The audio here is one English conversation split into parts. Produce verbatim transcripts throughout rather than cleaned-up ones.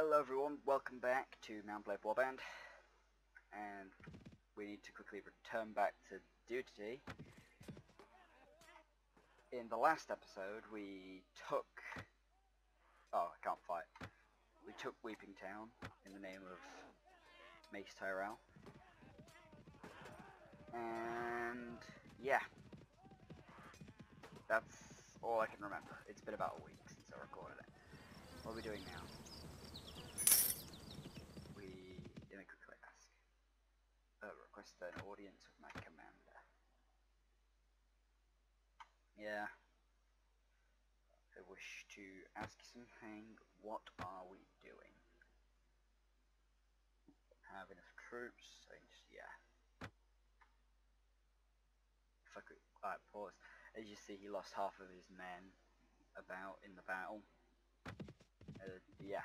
Hello everyone, welcome back to Warband, and we need to quickly return back to duty. In the last episode we took... oh, I can't fight. We took Weeping Town in the name of Mace Tyrell. And yeah, that's all I can remember. It's been about a week since I recorded it. What are we doing now? We in a quick ask. Uh, request an audience with my commander. Yeah. I wish to ask you something. What are we doing? Have enough troops? So just, yeah. If I could, alright, pause. As you see, he lost half of his men about in the battle. Uh, yeah.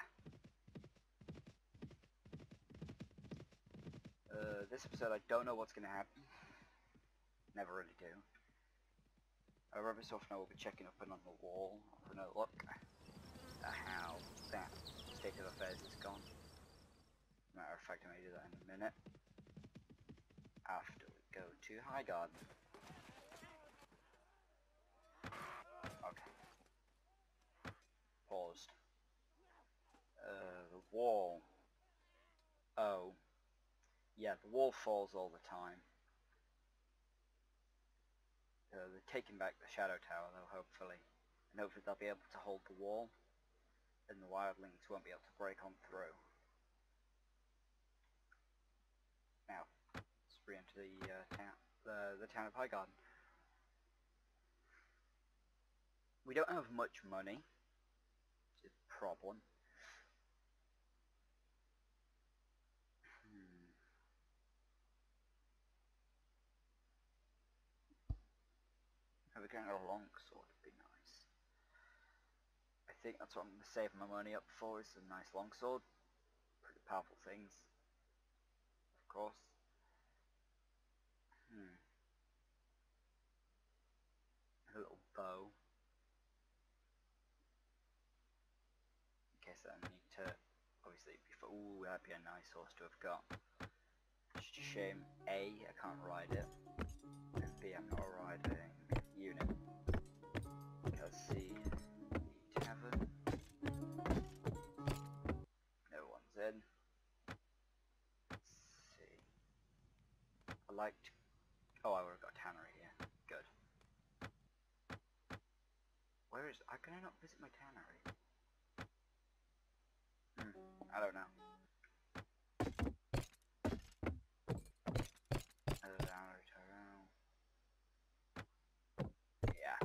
Uh, this episode, I don't know what's going to happen. Never really do. Uh, every so often I will be checking up and on the wall for another look at how that state of affairs is gone. Matter of fact, I may do that in a minute. After we go to High Garden. Okay. Paused. Uh, the wall. Oh. Yeah, the wall falls all the time. Uh, they're taking back the Shadow Tower though, hopefully. And hopefully they'll be able to hold the wall. And the wildlings won't be able to break on through. Now, let's re-enter the, uh, town, the, the town of High Garden. We don't have much money, which is a problem. Hmm. If we getting a long sword would be nice. I think that's what I'm going to save my money up for, is a nice longsword. Pretty powerful things, of course. Hmm. A little bow. In case I need to, obviously, before. Ooh, that'd be a nice horse to have got. Just a shame, A, I can't ride it, and B, I'm not a riding unit. Because C, the tavern. No one's in. Let's see. I liked. Oh, I would have got a tannery here. Good. Where is? How can I not visit my tannery? Hmm. I don't know. Uh, tannery, yeah.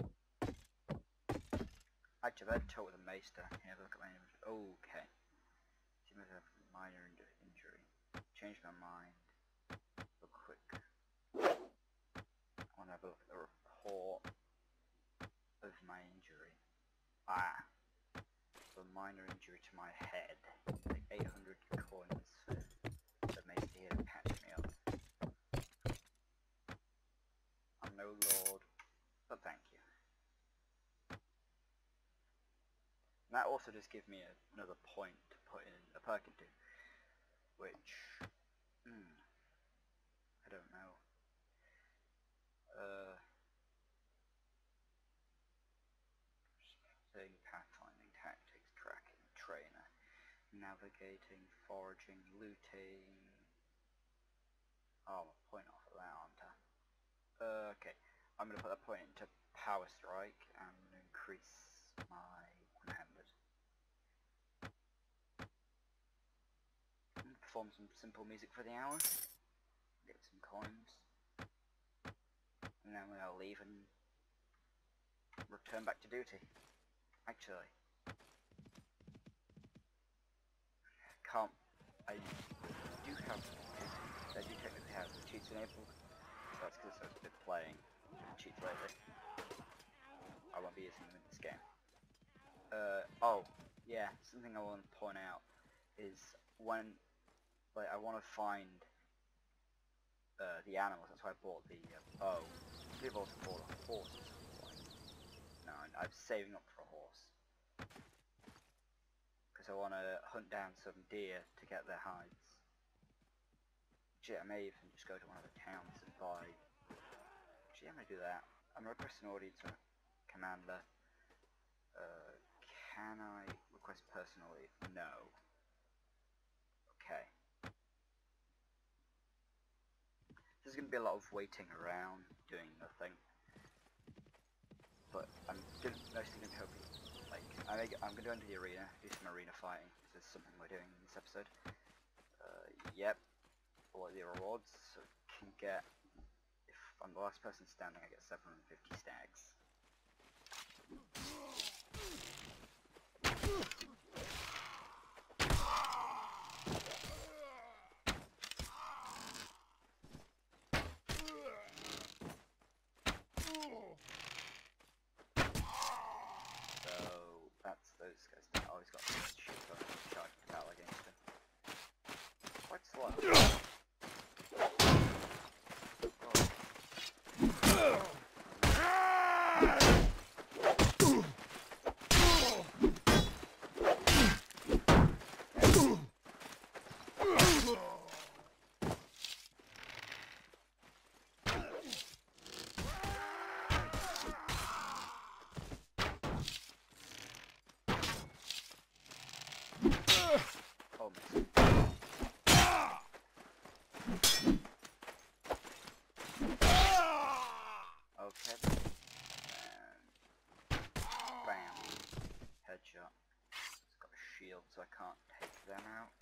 Actually, I've had talk with a maester. Yeah, look at my image. Oh, okay. Seems to have a minor injury. Changed my mind. Real quick. I want to have a look at the report of my injury. Ah. A minor injury to my head. Like eight hundred coins for the maester here to patch me up. I'm no lord, but thank you. And that also just gives me a, another point to put in a perk into, which, hmm, I don't know. Uh, saying pathfinding, tactics, tracking, trainer, navigating, foraging, looting. Oh, I'm a point off of that, aren't I? Uh, okay, I'm going to put that point into power strike and increase my one-handed. Perform some simple music for the hour, get some coins, and then we'll leave and return back to duty. Actually, can't. I do have. I do technically have the cheats enabled. So that's because I've been playing cheats lately. I won't be using them in this game. Uh oh, yeah. Something I want to point out is when, like, I want to find uh, the animals. That's why I bought the uh, bow. I could have also bought a horse at some point. No, I'm saving up for a horse. Because I want to hunt down some deer to get their hides. Actually, I may even just go to one of the towns and buy... Actually, I'm going to do that. I'm requesting audience from Commander. Uh, can I request personal leave? No. Okay. There's going to be a lot of waiting around, doing nothing. But I'm gonna, mostly going to be hoping, like, I may, I'm going to go into the arena, do some arena fighting, because there's something we're doing in this episode. Uh, yep. All of the rewards, so can get, if I'm the last person standing, I get seven hundred fifty stags. Those guys, I always got this shit on charge to battle against them. Quite slow. Okay, and bam, headshot. It's got a shield, so I can't take them out.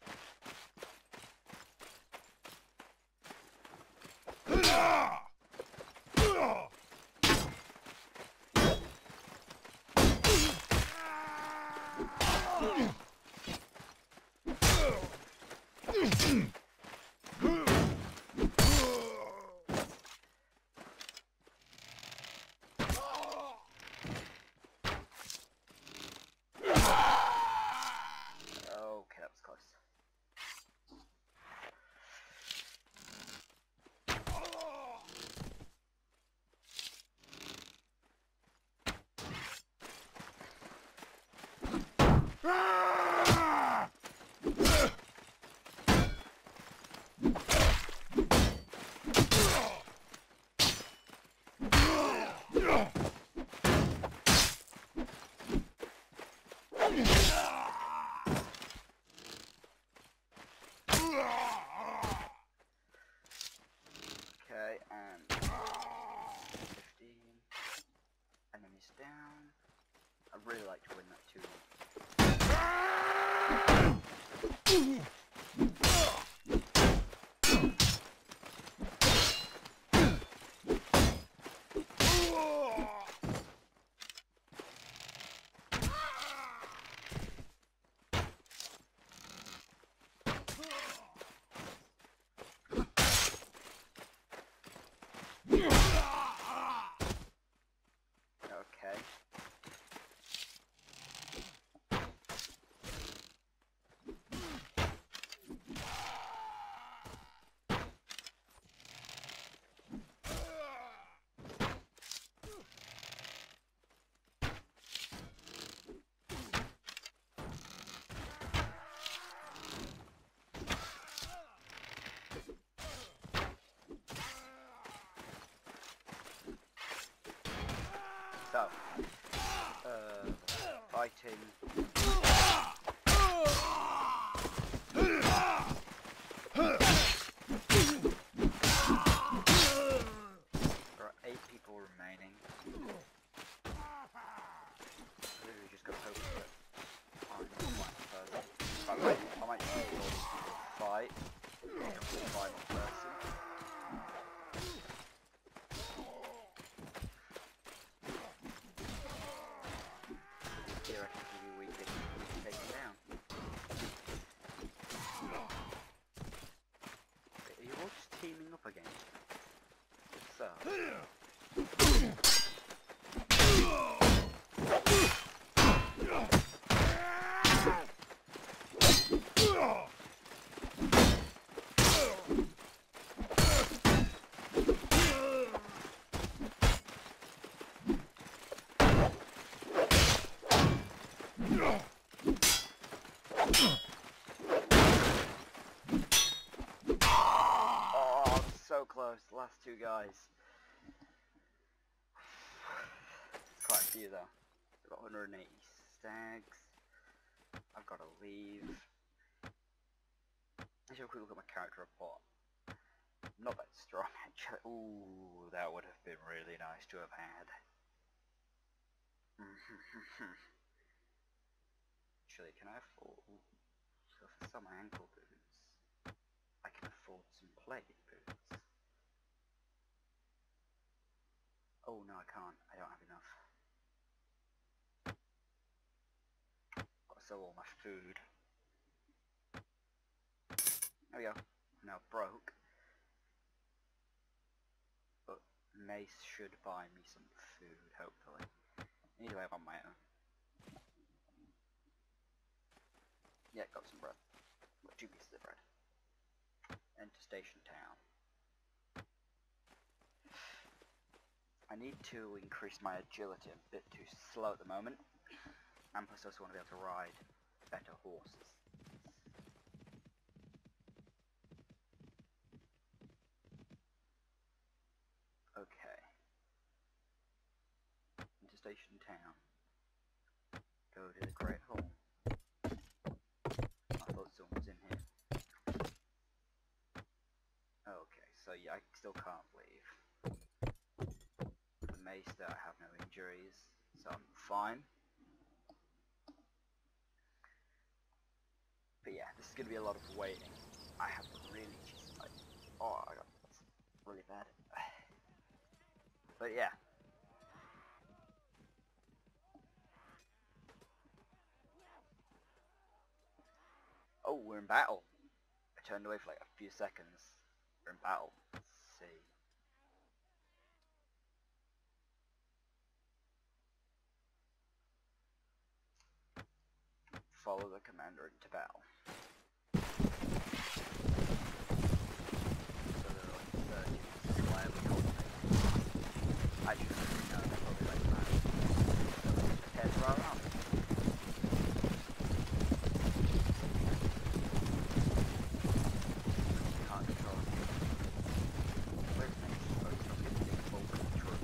Okay, and fifteen enemies down. I'd really like to win that two one. Okay. So, uh, fighting. There are eight people remaining. Maybe we just go hope that I'm the one person. By the way, I might just do all these people fight. The final person. Theoretically, we win. last two guys. It's quite a few though. I've got one hundred eighty stags. I've got to leave. Let's have a quick look at my character report. Not that strong actually. Ooh, that would have been really nice to have had. Actually, can I afford... So for some ankle boots, I can afford some plate boots. Oh no, I can't. I don't have enough. Gotta sell all my food. There we go. Now broke. But Mace should buy me some food, hopefully. Anyway, I'm on my own. Yeah, got some bread. Got two pieces of bread. Enter Station Town. I need to increase my agility. I'm a bit too slow at the moment. And plus I also want to be able to ride better horses. Okay. Into Station Town. Go to the Great Hall. I thought someone was in here. Okay, so yeah, I still can't leave. The mace that I have no injuries, so I'm fine. But yeah, this is going to be a lot of waiting. I have really just like, oh, I got really bad. But yeah. Oh, we're in battle. I turned away for like a few seconds. We're in battle. Let's see. Follow the commander into battle. So there are like thirty reliably cultivated. I should know, they're probably like that. So let's just head for our army. Can't control it. Where's the next? Oh, it's not getting big over the troop.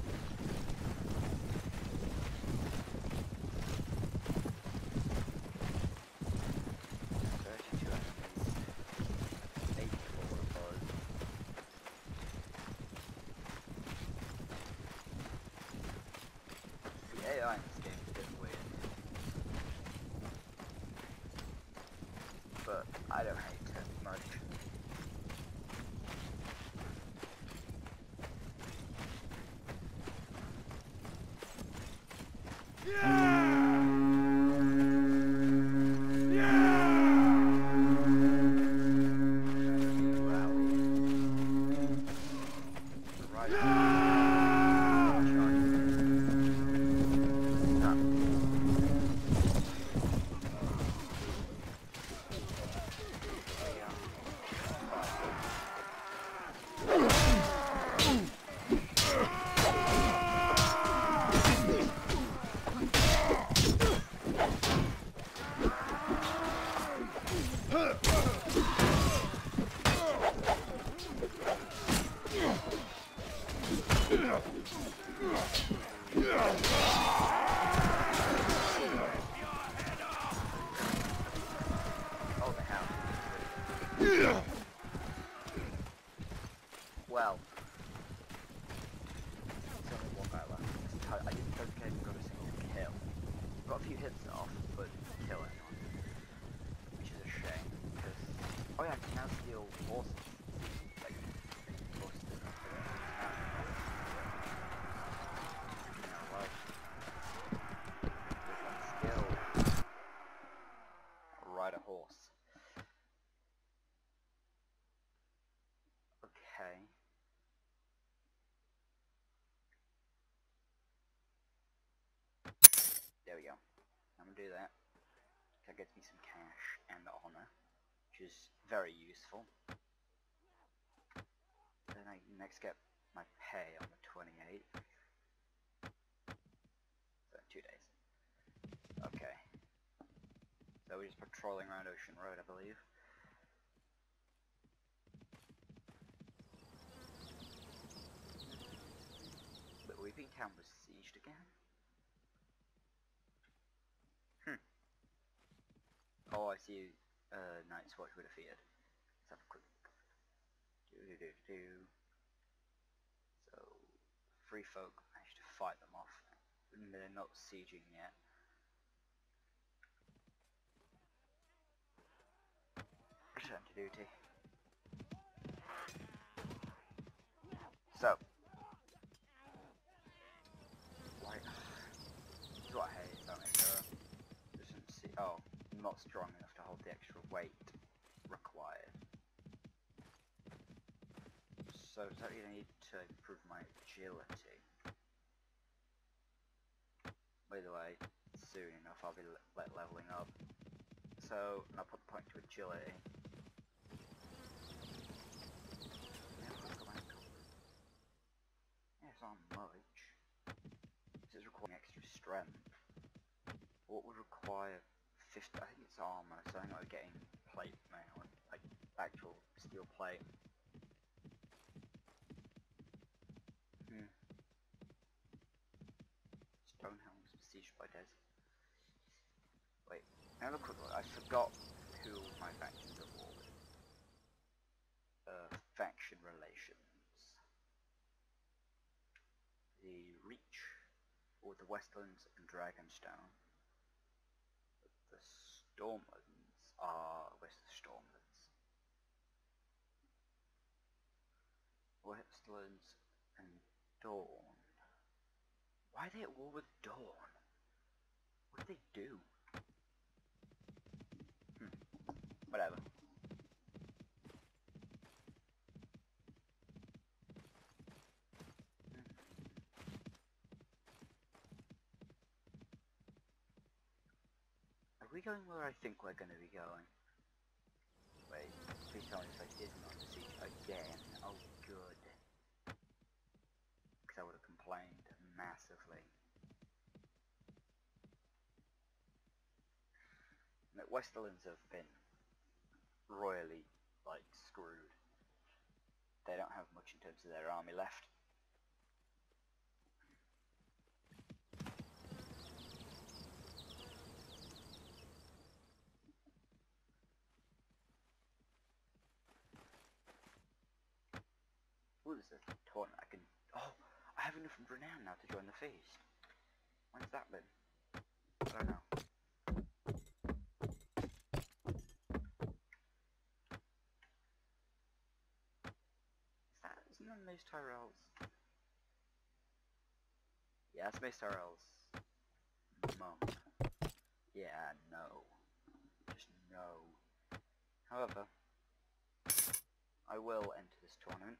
thirty-two enemies. eighty-four opposed. The A I in this game is a bit weird. But I don't hate it much. Well, there's only one guy left. I didn't think I got a single kill. Got a few hits off, but didn't kill anyone. Which is a shame, because... Oh yeah, I can now steal horses. Like, busted. Yeah, well... With one skill... Ride a horse. Okay. There we go. I'm gonna do that. That gets me some cash and honor, which is very useful. Then I next get my pay on the twenty-eighth. So two days. Okay. So we're just patrolling around Ocean Road, I believe. Weeping Town was sieged again? Hmm. Oh, I see. Uh, Night's Watch were defeated. Let's have a quick look. Do do do do. So, Free Folk managed to fight them off. They're not sieging yet. Return to duty. So, why? This is what I hate about it. So, doesn't see. Oh, not strong enough to hold the extra weight required. So, does that mean I need to improve my agility? By the way, soon enough I'll be le le leveling up. So, I'll put the point to agility. Yes, I'm much. This is requiring extra strength. What would require fifty? I think it's armor, so I'm not getting plate mail, like actual steel plate. Hmm. Stonehelm's besieged by Des. Wait, now look quick look. I forgot who my factions are war with. Uh, faction relations. The Reach, or the Westlands and Dragonstone. The Stormlands are where's the Stormlands? Westlands and Dawn. Why are they at war with Dawn? What do they do? Hmm. Whatever. Are we going where I think we're going to be going? Wait, please tell me if I isn't under siege again. Oh, good. Because I would have complained massively. The Westerlands have been royally, like, screwed. They don't have much in terms of their army left. Ooh, there's a tournament I can... Oh, I have enough renown now to join the feast. When's that been? I don't know. Is that... Isn't that Mace Tyrell's? Yeah, that's Mace Tyrell's mum. Yeah, no. Just no. However, I will enter this tournament.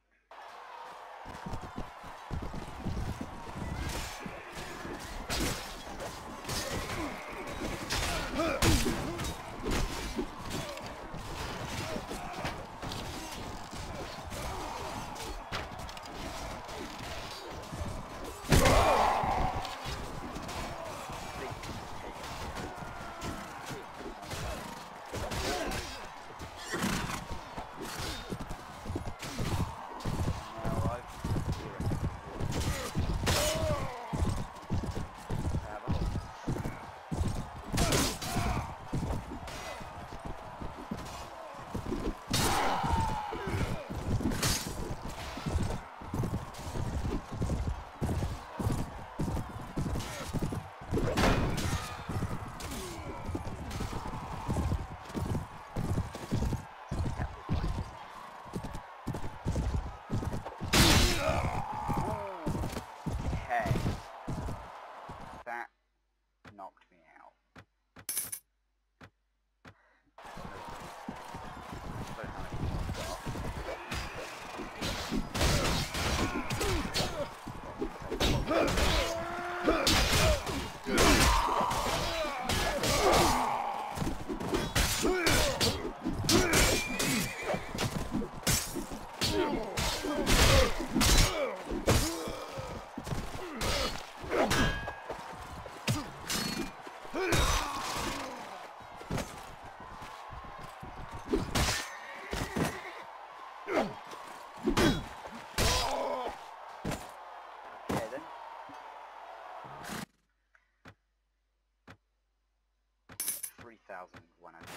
thousand when I did.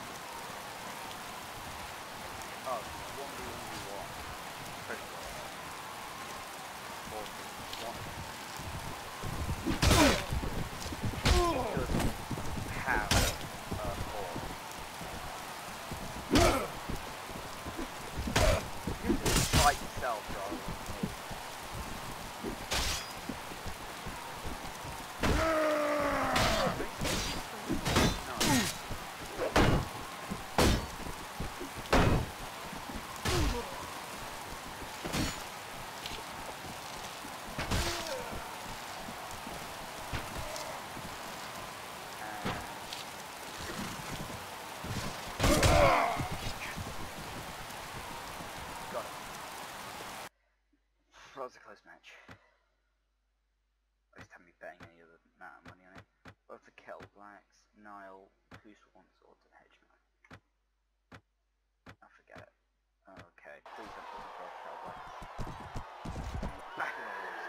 Oh, one v one v one. Critical. forty. one. Doesn't have a four. You just fight yourself, rather than me. That was a close match. At least haven't been betting any other amount of money on it. Both the Kettle Blacks, Nile, who's won swords and Hedgemar. I forget it. Okay, please don't put me both Kettle Blacks. Back on the horse.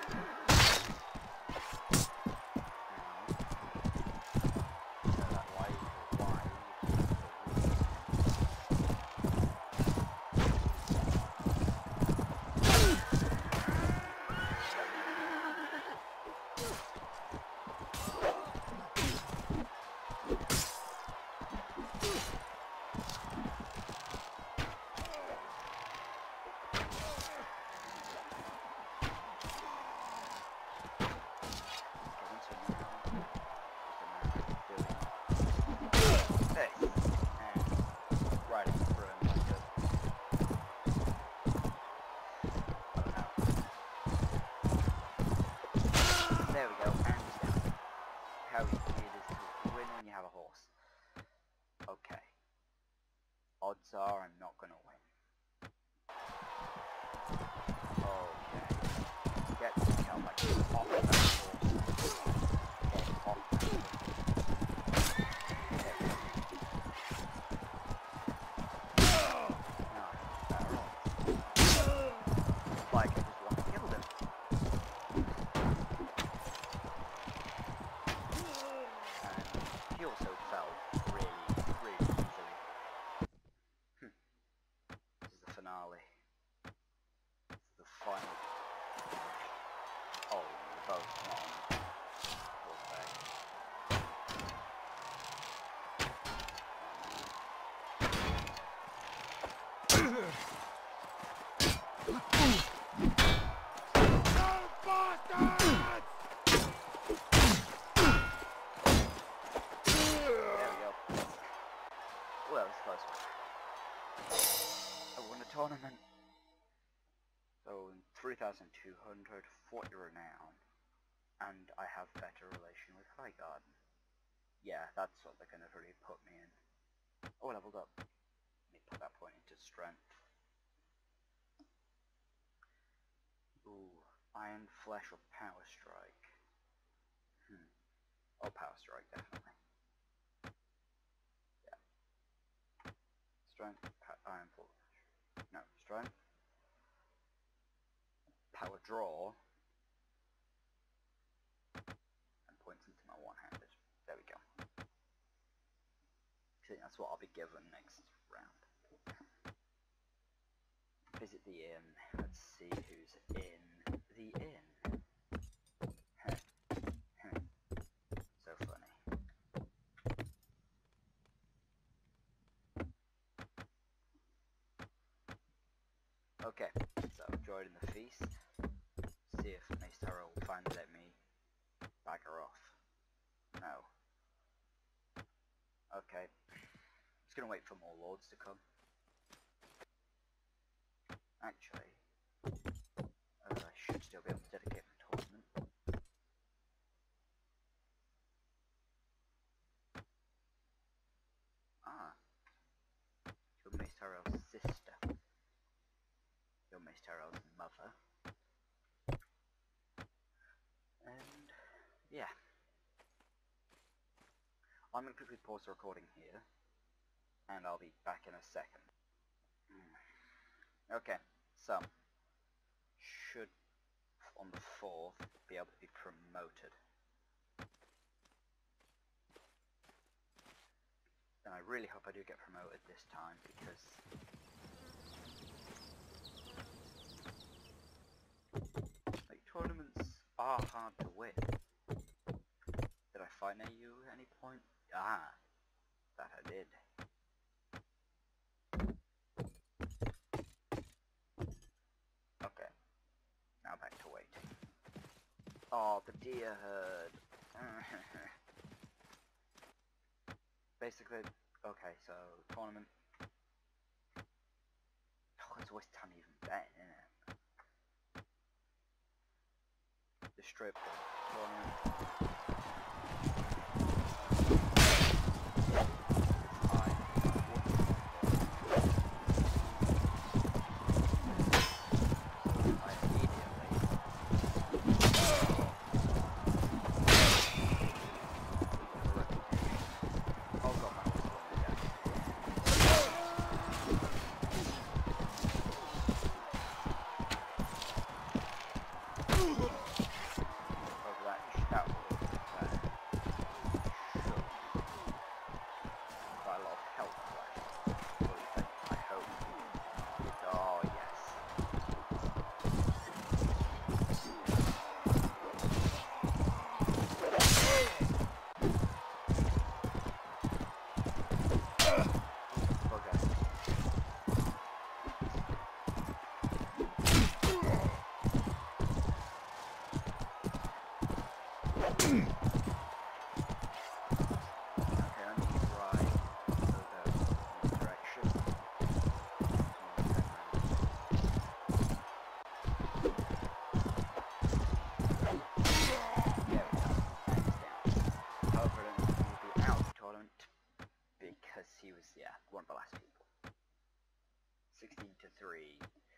So that wide, wide. There we go, and he's down. How easy it is to win when you have a horse. Okay. Odds are I'm not gonna win. Okay. Get the cow back off that horse. Get off that horse. There we go. No, better on. Like I just want to kill them. He also fell really, really easily. Hm. This is the finale. This is the final. Oh, both not on. We'll say. Well, that was a close one. I won a tournament. So, three thousand two hundred, forty renown, and I have better relation with Highgarden. Yeah, that's what they're going to really put me in. Oh, I leveled up. Let me put that point into strength. Ooh, Iron Flesh or Power Strike? Hmm. Oh, Power Strike, definitely. Strength, Iron Flesh. No, strength. Power Draw. And points into my one-handed. There we go. I think that's what I'll be given next round. Visit the inn. Let's see who's in the inn. So funny. Okay, so join in the feast. See if Mace Taro will finally let me bag her off. No. Okay. Just gonna wait for more lords to come. Actually, uh, I should still be able to dedicate my tournament. Ah. Your Mace Taro's sister. Your Mace Taro's mother. And yeah. I'm going to quickly pause the recording here, and I'll be back in a second. Okay, so, should on the fourth be able to be promoted. I really hope I do get promoted this time, because like tournaments are hard to win. Did I fight near you at any point? Ah, that I did. Okay, now back to waiting. Oh, the deer herd. Basically, okay, so tournament. Oh, it's always time even bet, isn't it? The strip tournament. He was, yeah, one of the last people. sixteen to three.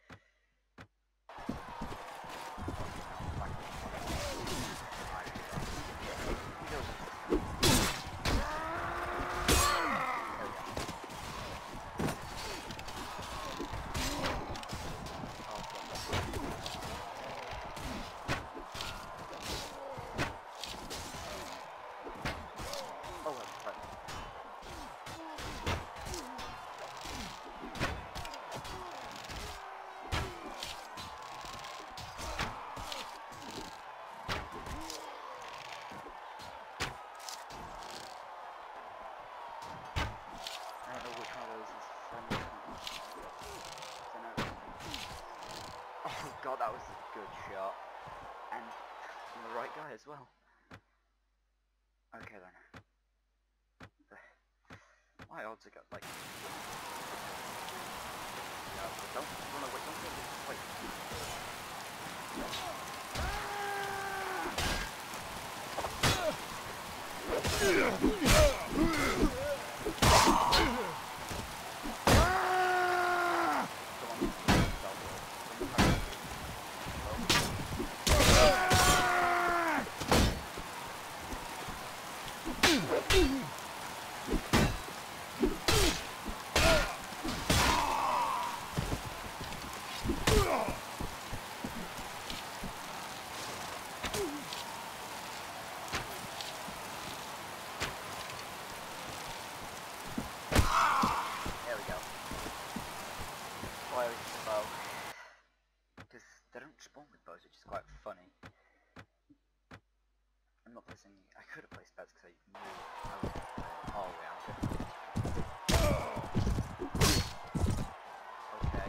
God, that was a good shot, and from the right guy as well. Okay then. My odds are got like. No, don't run away! Don't wait! Spawn with bows, which is quite funny. I'm not placing. I could have placed bets because I knew. Oh yeah, I'm good. Okay.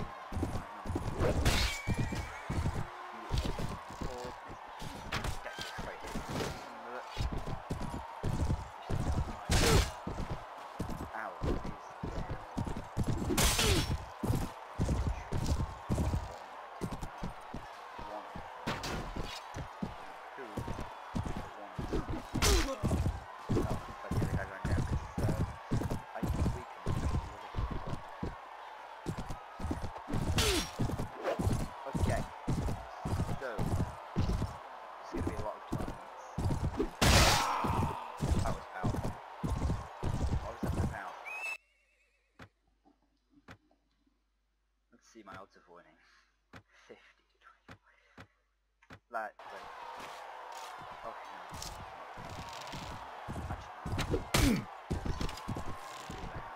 See my odds of winning. fifty to twenty-five. Like, wait. Okay, no. Actually,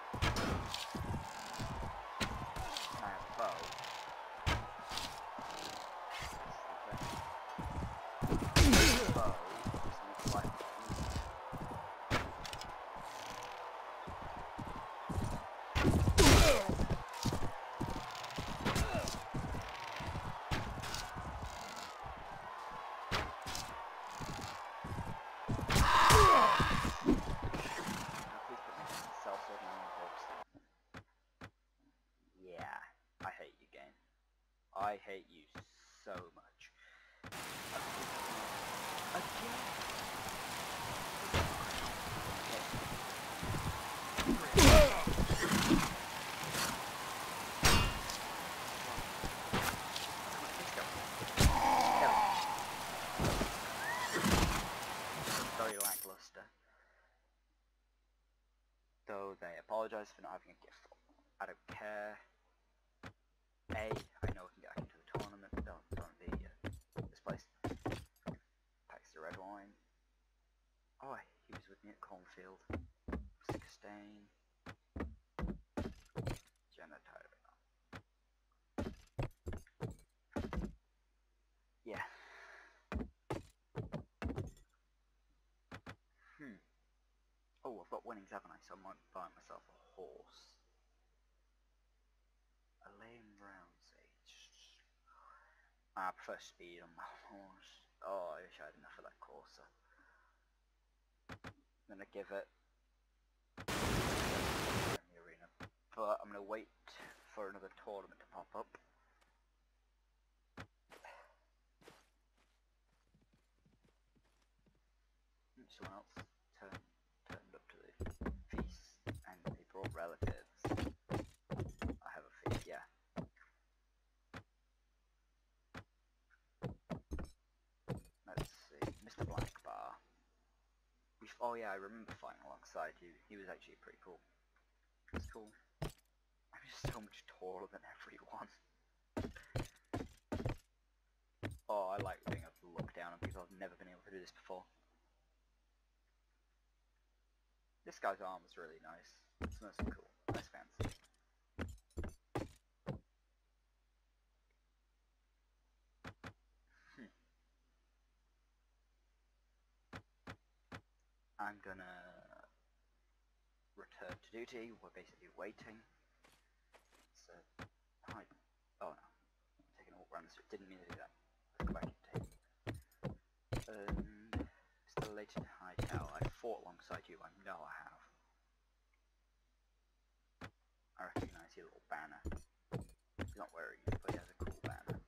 I hate you so much. Again. Very lackluster. Though they apologise for not having a gift. I don't care. A, I know I can get back into the tournament. Don't, don't the uh, this place. Packs the red wine. Oh, he was with me at Cornfield. Sixteen. Genotype. Yeah. Hmm. Oh, I've got winnings, haven't I? So I might buy myself a horse. A lame round sage. I prefer speed on my horse. Oh, I wish I had enough of that courser. I'm gonna give it in the arena, but I'm gonna wait for another tournament to pop up. Someone else turned turned up to the feast, and they brought relatives. I have a feast, yeah. Let's see, Mister Black Bar. We've, oh yeah, I remember fighting alongside you. He was actually pretty cool. It's cool. I'm just so much taller than everyone. Oh, I like being able to look down on people. I've never been able to do this before. This guy's arm is really nice. It's nice and cool. Nice fancy. Hmm. I'm gonna return to duty. We're basically waiting. So, hi. Oh no. I'm taking a walk around the street. Didn't mean to do that. Let's go back and take. And still late to Hightower. I fought alongside you. I know I have. I recognise your little banner. He's not wearing it, but he has a cool banner.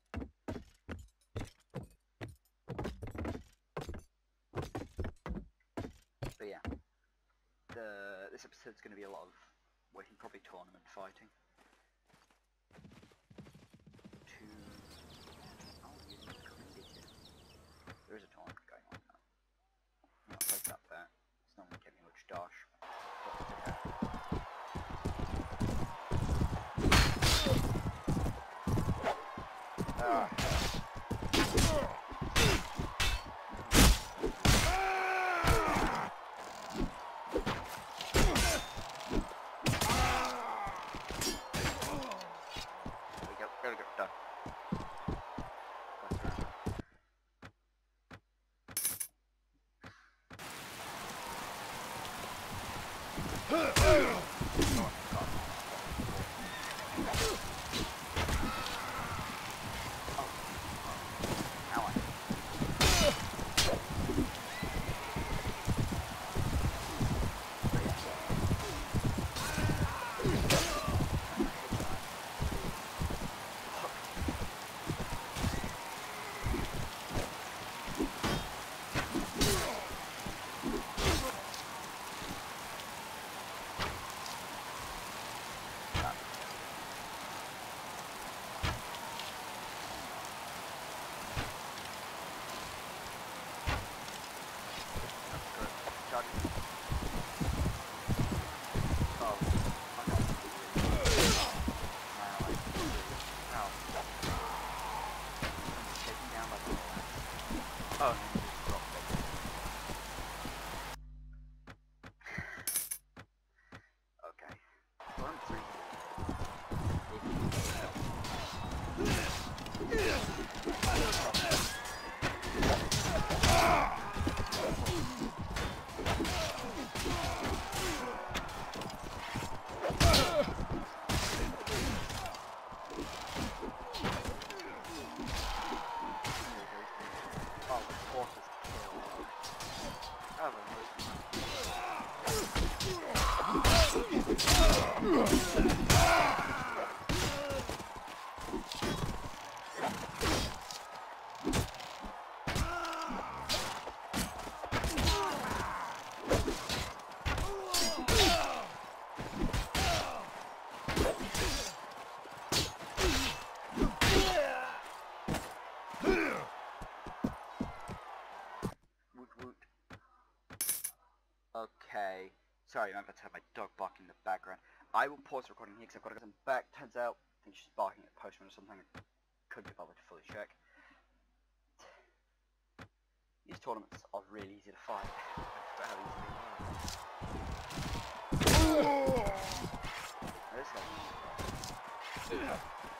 But yeah, the this episode's going to be a lot of waiting, probably tournament fighting. To oh, you didn't come in, did you? There is a tournament going on now. I'm not place that bet. It's not going to get me much dosh. Ah. There we go, go, go, done. Oh, okay. One, three. Oh, the horse is killed. Oh, the Okay. Sorry, I'm about to have my dog barking in the background. I will pause the recording here because I've got to go some back. Turns out, I think she's barking at the postman or something. I couldn't be bothered to fully check. These tournaments are really easy to find. I forgot how easy they were. This guy.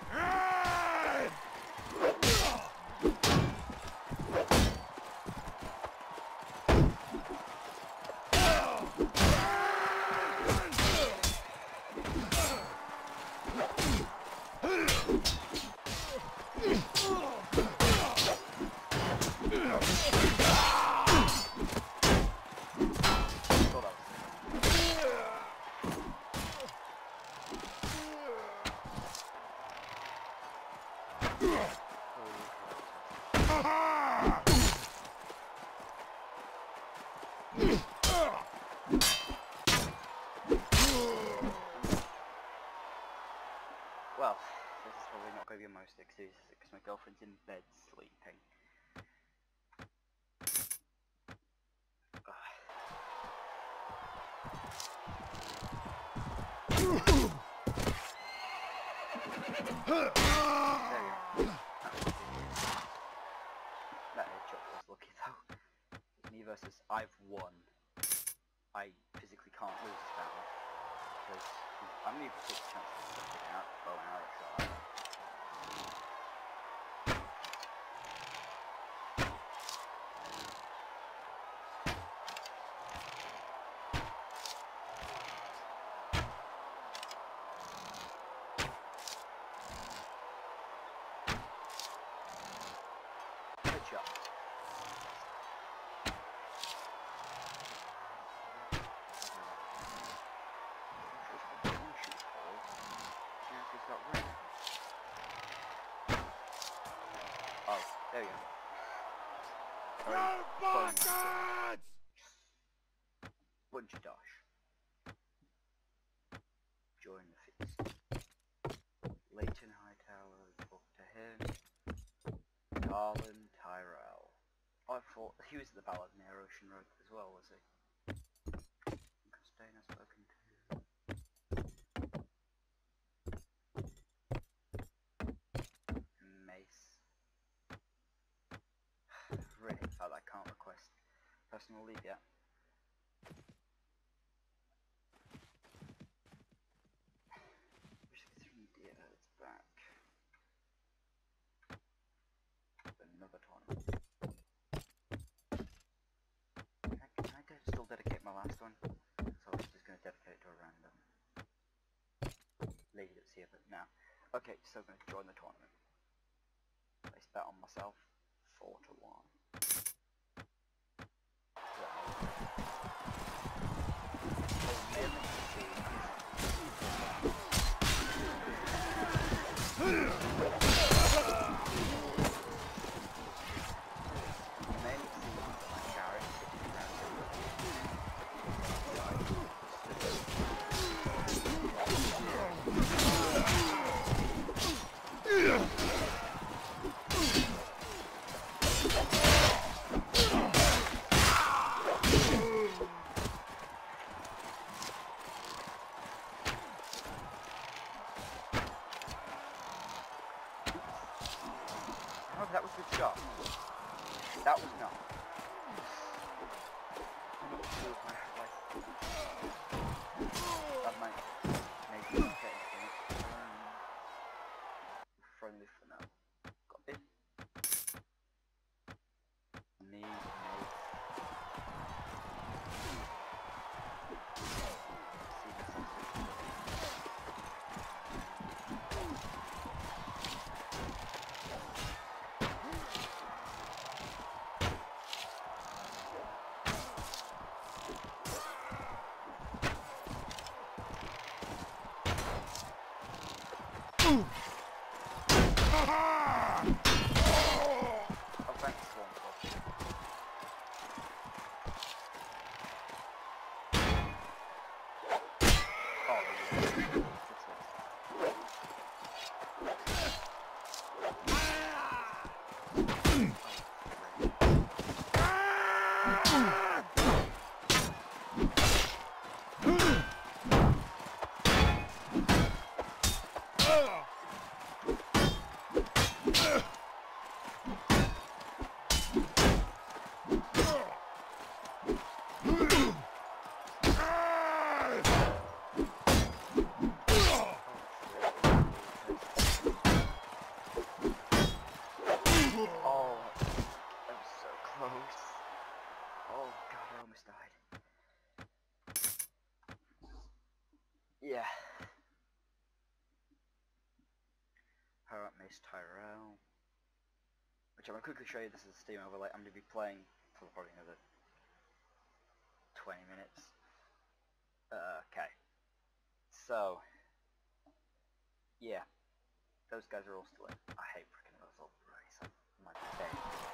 Well, this is probably not going to be the most excuse because my girlfriend's in bed sleeping. There we go. That headshot was lucky though. Me versus I've won. I physically can't lose this battle because I'm going to take the chance to stick it out, bow and arrow shot. Good shot. Oh, there we go. Sorry. Bunch of dosh. Join the feast. Leighton Hightower, talk to him. Garland Tyrell. Oh, I thought he was at the Ballad near Ocean Road as well, was he? Costain I've spoken to. Mace. Really felt I can't request personal leave yet. It's back. Another tournament. Can I, can I still dedicate my last one? So I was just going to dedicate it to a random lady that's here, but now. Okay, so I'm going to join the tournament. Place bet on myself, four to one. That was a good shot. That was not. That might make it okay. Friendly for now. Got it. Knee, knee. yeah. Power up Mace Tyrell. Which I'm going to quickly show you. This is a Steam overlay. I'm going to be playing for probably another twenty minutes. Uh, okay. So, yeah. Those guys are all still in. I hate freaking those old race. I'm my bed.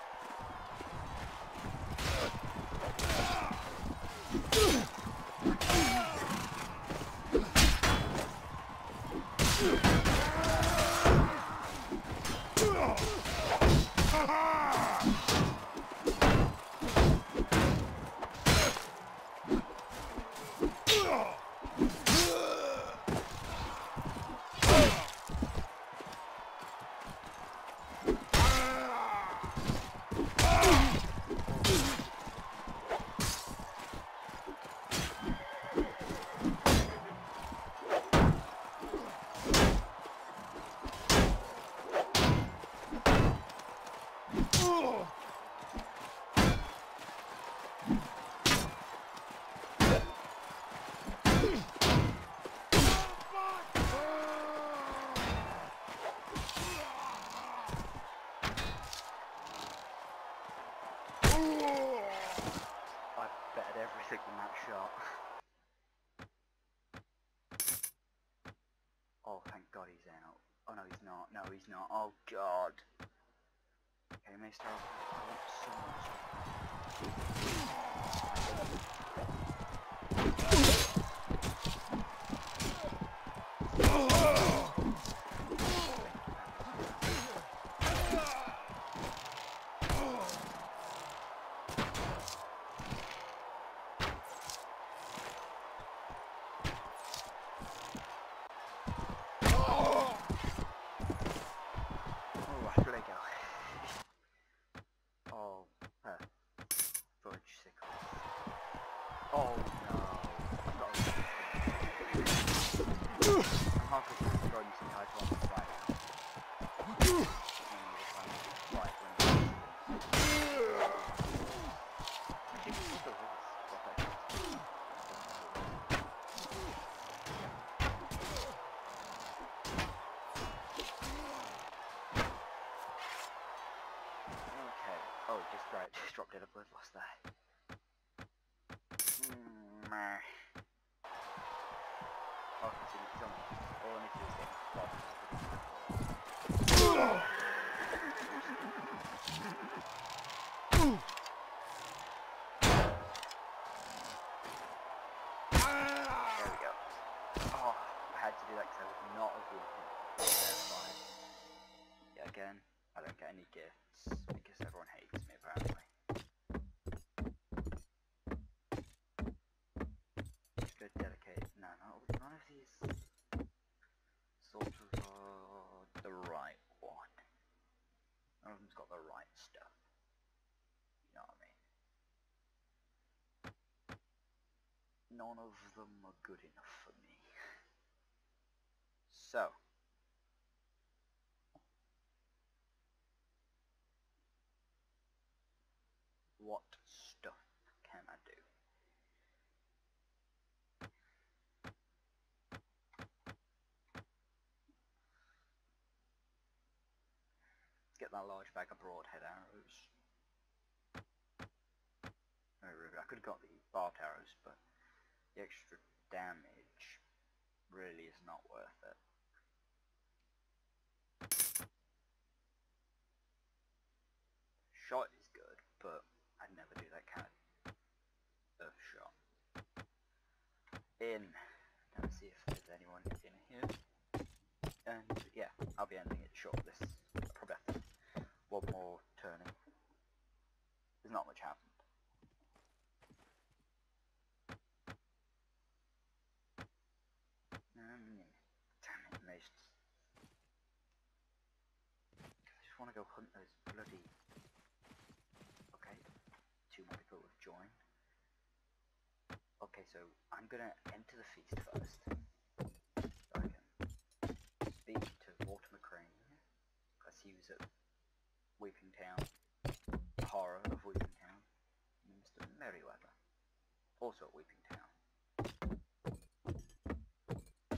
I betted everything in that shot. Oh, thank God he's out. Oh no, he's not. No, he's not. Oh God. Okay, may start. I want so Oh no. I've got a I'm halfway through throwing some title on the right now. Right, okay. Oh, just right, just dropped in a blood loss there. Mm, meh. Oh, I can see it's on. All I need to do is get blood. There we go. Oh, I had to do that because I was not avoiding it. Fine. Yeah, again, I don't get any gifts because everyone hates me apparently. Good, dedicated. No, no, none of these sort of are the right one. None of them's got the right stuff. You know what I mean? None of them are good enough for me. So, what stuff can I do? Let's get that large bag of broadhead arrows. I could have got the barbed arrows, but the extra damage really is not worth it. Shot is good, but I'd never do that kind of shot. In. Let's see if there's anyone in here. And yeah, I'll be ending it short. This probably have to one more turning. There's not much happened. Um, damn it, most. I just want to go hunt those bloody. Okay, two more people have joined. Okay, so I'm gonna enter the feast first. So I can speak to Walter McCrane, because he was at Weeping Town, horror of Weeping Town, and Mister Merryweather, also at Weeping Town.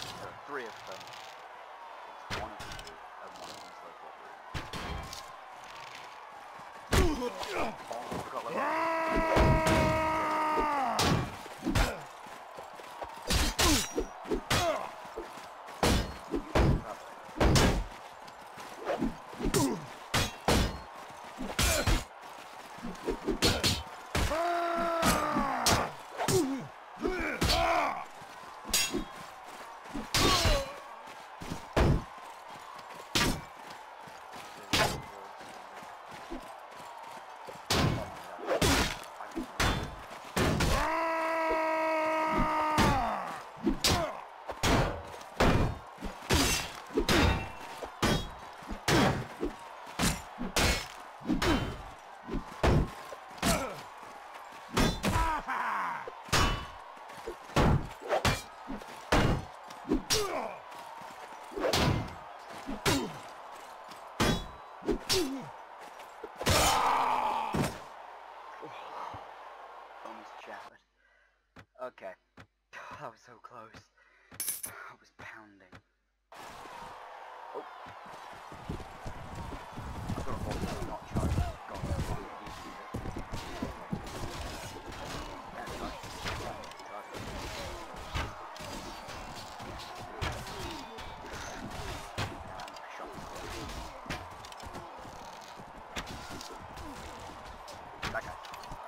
There are three of them. It's one of them and one of them's local route. Oh, got level. Okay, that was so close. I was pounding. Oh, I've got a whole lot not charged. Got a lot of easy. That's right. That guy.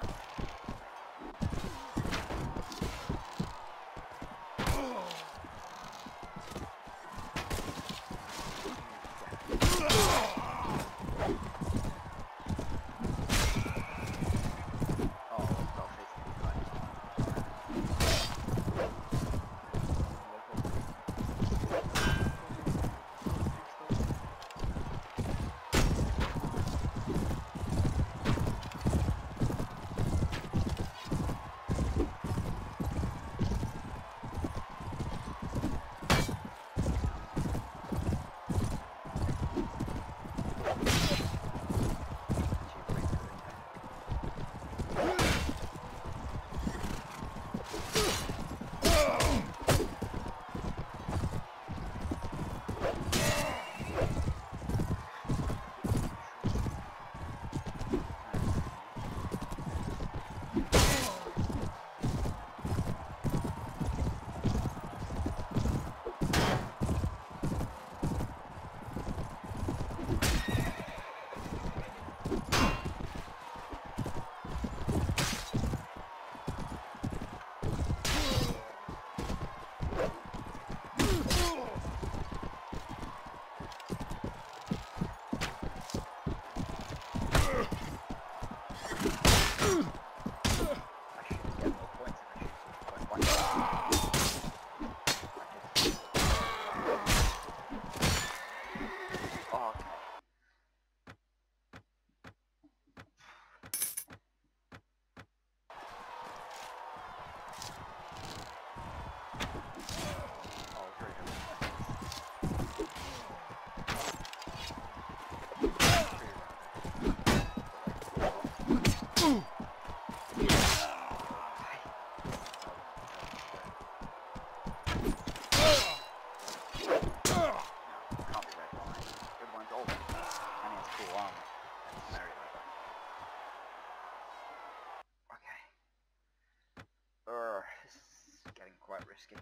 Quite risky.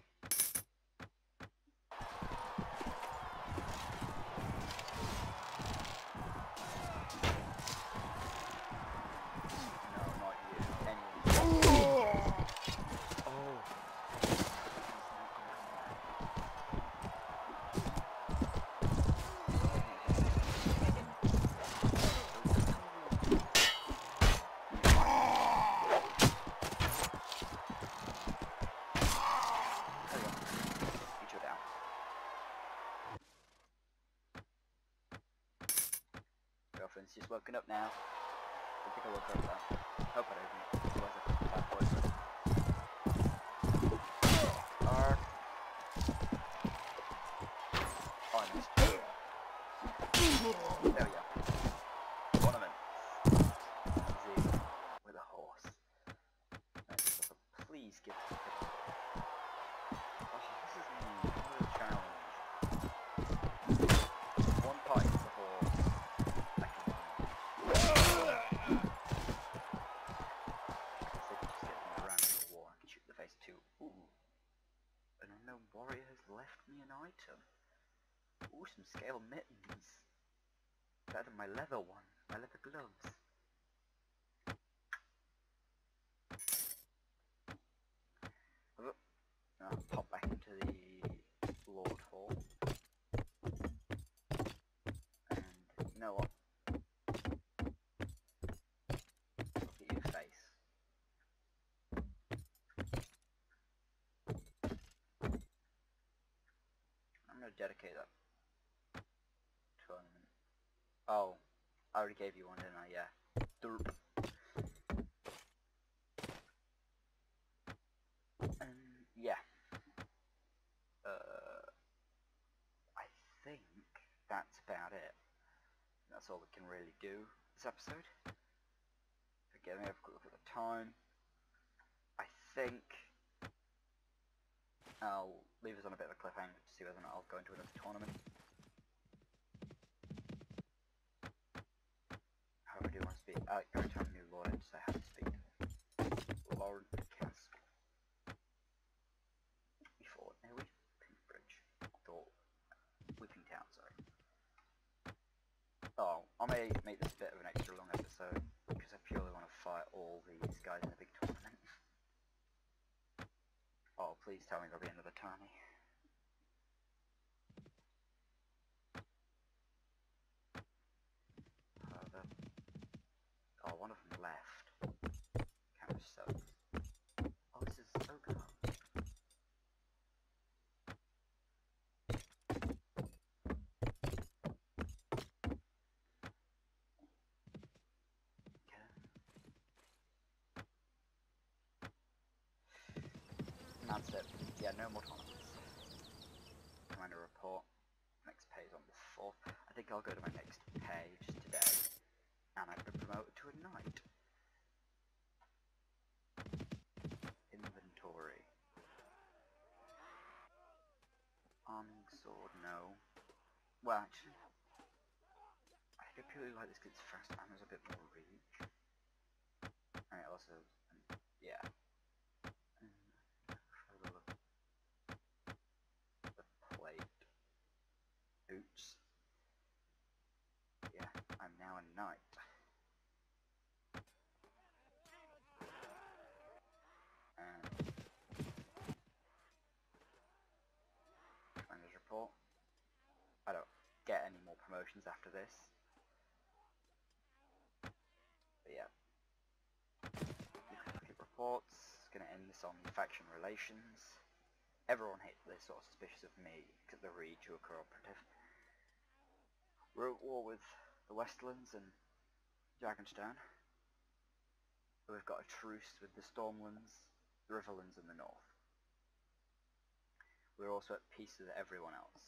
No, not you. Anyone. Oh. Girlfriend's just woken up now. I think I woke up now. Hope I don't. Otherwise I think bad boyfriend. Arg. Oh, I missed. There we go. Ornament. Z. With a horse. Nice. So please give. Oh, this is me. Ooh, some scale mittens. Better than my leather one. My leather gloves. I'll pop back into the Lord Hall. And you know what? Look at your face. I'm gonna dedicate that tournament. Oh, I already gave you one, didn't I? Yeah. Derp. And yeah. Uh, I think that's about it. That's all we can really do this episode. Again, we have a quick look at the time. I think I'll leave us on a bit of a cliffhanger to see whether or not I'll go into another tournament. However, I do want to speak. Uh, every time a new lord enters, I have to speak to him. Lord Castle. Before, no, we Bridge. Or Weeping Town, sorry. Oh, I may make this a bit of an extra long episode because I purely want to fight all these guys in a big tournament. Oh, please tell me there'll be another tourney. However, oh, one of them left. Kind of sucks. Oh, this is so good. That's it. Yeah, no more tournaments. Commander report. Next pay is on the fourth. I think I'll go to my next pay just today. And I've been promoted to a knight. Inventory. Arming sword, no. Well, actually, I think I purely like this because it's fast and there's a bit more reach. And it also, um, yeah. The plate. Boots. Yeah, I'm now a knight. And commander's report. I don't get any more promotions after this. But yeah. Look at reports. Gonna end this on faction relations. Everyone hates this sort of suspicious of me because the Reach who are cooperative. We're at war with the Westlands and Dragonstone. We've got a truce with the Stormlands, the Riverlands in the north. We're also at peace with everyone else.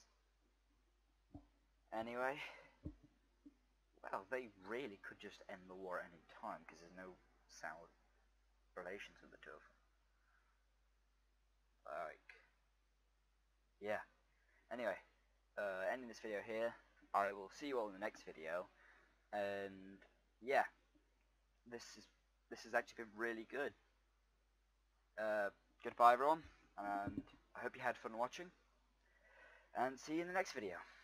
Anyway, well, they really could just end the war at any time because there's no sour relations with the two of them. Like, yeah. Anyway, uh, ending this video here. I will see you all in the next video. And yeah, this is this has actually been really good. Uh, goodbye everyone, and I hope you had fun watching. And see you in the next video.